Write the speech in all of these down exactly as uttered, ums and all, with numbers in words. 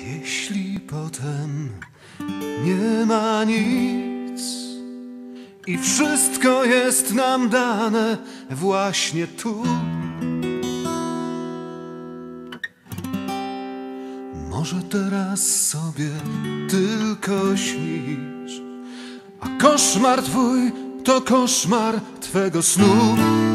Jeśli potem nie ma nic i wszystko jest nam dane właśnie tu, może teraz sobie tylko śnisz, a koszmar twój to koszmar twego snu.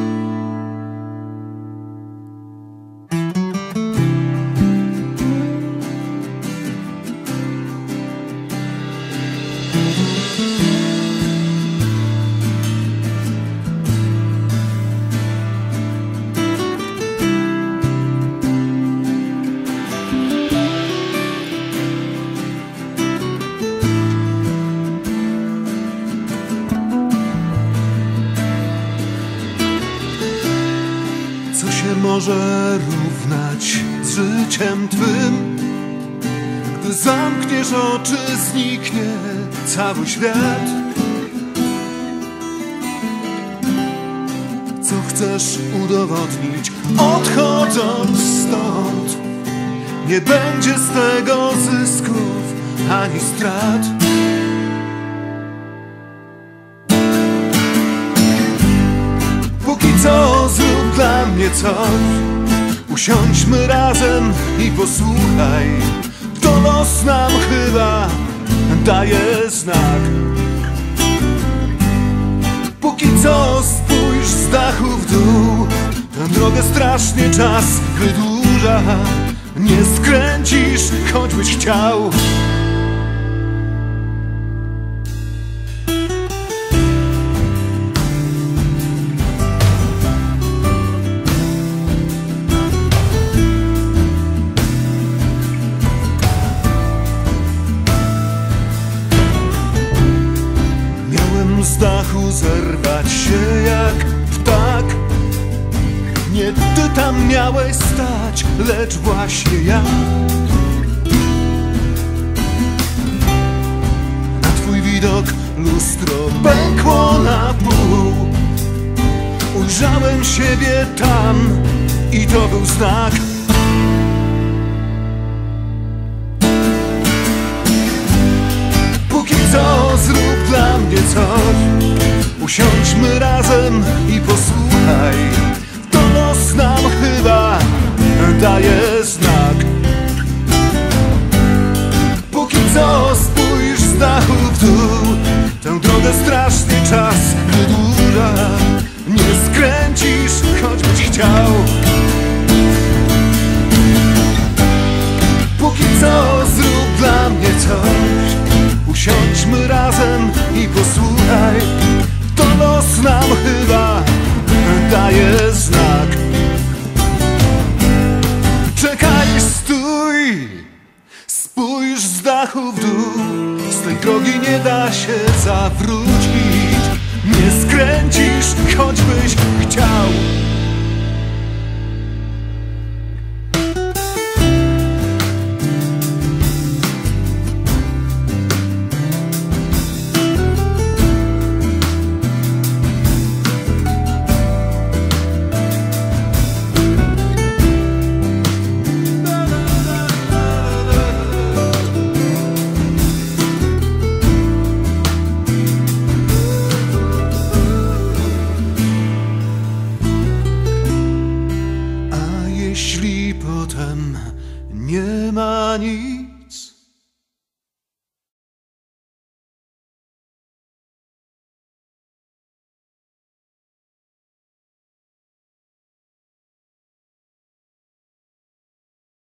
Co się może równać z życiem twym? Gdy zamkniesz oczy, zniknie cały świat. Co chcesz udowodnić, odchodząc stąd? Nie będzie z tego zysków ani strat. Póki co zrób dla mnie coś, usiądźmy razem i posłuchaj. To los nam chyba daje znak. Póki co spójrz z dachu w dół, tę drogę strasznie czas wydłuża. Nie skręcisz, choćbyś chciał. Z dachu zerwać się jak ptak. Nie ty tam miałeś stać, lecz właśnie ja. Na twój widok lustro pękło na pół. Ujrzałem siebie tam i to był znak. Póki co zrób dla mnie coś, usiądźmy razem i posłuchaj. To los nam chyba daje znak. Póki co spójrz z dachu w dół, tę drogę strasznie czas wydłuża. Nie skręcisz, choćbyś chciał. Póki co zrób dla mnie coś, usiądźmy razem i posłuchaj. To los nam chyba daje znak. Czekaj, stój, spójrz z dachu w dół. Z tej drogi nie da się zawrócić. Nie skręcisz, choćbyś chciał. Jeśli potem nie ma nic,